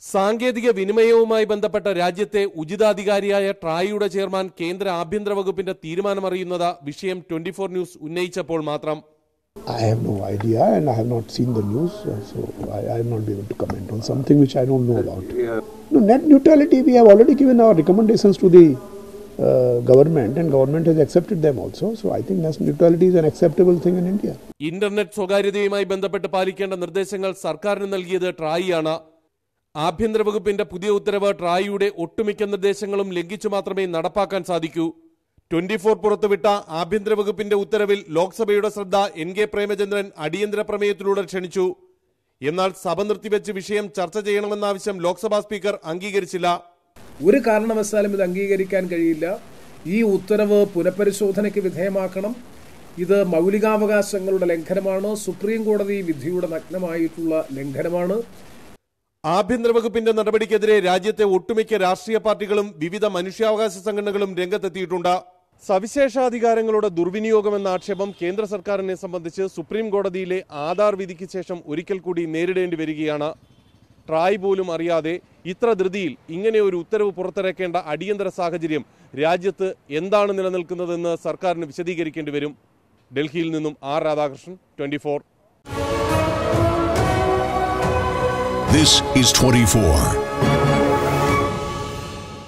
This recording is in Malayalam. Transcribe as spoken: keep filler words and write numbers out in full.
സാങ്കേതിക വിനിമയവുമായി ബന്ധപ്പെട്ട രാജ്യത്തെ ഉചിതാധികാരിയായ ട്രായിയുടെ ചെയർമാൻ കേന്ദ്ര ആഭ്യന്തര വകുപ്പിന്റെ തീരുമാനമറിയുന്നത് വിഷയം ട്വന്റി-ഫോർ ന്യൂസ് ഉന്നയിച്ചപ്പോൾ മാത്രം. I have no idea and I have not seen the news, so I, I am not able to comment on something which I don't know about. No, net neutrality, we have already given our recommendations to the uh, government and government has accepted them also. So I think net neutrality is an acceptable thing in India. Internet സ്വകാര്യതയുമായി ബന്ധപ്പെട്ട് പാലിക്കേണ്ട നിർദ്ദേശങ്ങൾ സർക്കാരിന് നൽകിയത് ട്രായിയാണ്. ആഭ്യന്തര വകുപ്പിന്റെ പുതിയ ഉത്തരവ് ട്രായിയുടെ ഒട്ടുമിക്ക നിർദ്ദേശങ്ങളും ലംഘിച്ചു മാത്രമേ നടപ്പാക്കാൻ സാധിക്കൂ. ട്വന്റി-ഫോർ പുറത്തുവിട്ട ആഭ്യന്തര വകുപ്പിന്റെ ഉത്തരവിൽ ലോക്സഭയുടെ ശ്രദ്ധ എൻ കെ പ്രേമചന്ദ്രൻ അടിയന്തര പ്രമേയത്തിലൂടെ ക്ഷണിച്ചു. എന്നാൽ സഭ നിർത്തിവെച്ച് വിഷയം ചർച്ച ചെയ്യണമെന്ന ആവശ്യം ലോക്സഭാ സ്പീക്കർ അംഗീകരിച്ചില്ല. ഒരു കാരണവശാലും ഇത് അംഗീകരിക്കാൻ കഴിയില്ല. ഈ ഉത്തരവ് പുനഃപരിശോധനയ്ക്ക് വിധേയമാക്കണം. ഇത് മൗലികാവകാശങ്ങളുടെ ലംഘനമാണ്. സുപ്രീം കോടതി വിധിയുടെ നഗ്നമായിട്ടുള്ള ലംഘനമാണ്. ആഭ്യന്തര വകുപ്പിന്റെ നടപടിക്കെതിരെ രാജ്യത്തെ ഒട്ടുമിക്ക രാഷ്ട്രീയ പാർട്ടികളും വിവിധ മനുഷ്യാവകാശ സംഘടനകളും രംഗത്തെത്തിയിട്ടുണ്ട്. സവിശേഷാധികാരങ്ങളുടെ ദുർവിനിയോഗമെന്ന ആക്ഷേപം കേന്ദ്ര സർക്കാരിനെ സംബന്ധിച്ച് സുപ്രീം കോടതിയിലെ ആധാർ വിധിക്ക് ശേഷം ഒരിക്കൽ കൂടി നേരിടേണ്ടി വരികയാണ്. ട്രായ് പോലും അറിയാതെ ഇത്ര ധൃതിയിൽ ഇങ്ങനെ ഒരു ഉത്തരവ് പുറത്തിറക്കേണ്ട അടിയന്തര സാഹചര്യം രാജ്യത്ത് എന്താണ് നിലനിൽക്കുന്നതെന്ന് സർക്കാരിന് വിശദീകരിക്കേണ്ടി വരും. ഡൽഹിയിൽ നിന്നും R Radhakrishnan, twenty four. This is twenty-four.